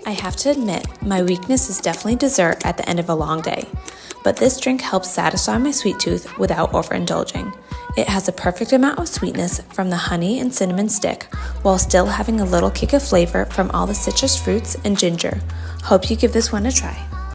I have to admit, my weakness is definitely dessert at the end of a long day, but this drink helps satisfy my sweet tooth without overindulging. It has a perfect amount of sweetness from the honey and cinnamon stick, while still having a little kick of flavor from all the citrus fruits and ginger. Hope you give this one a try.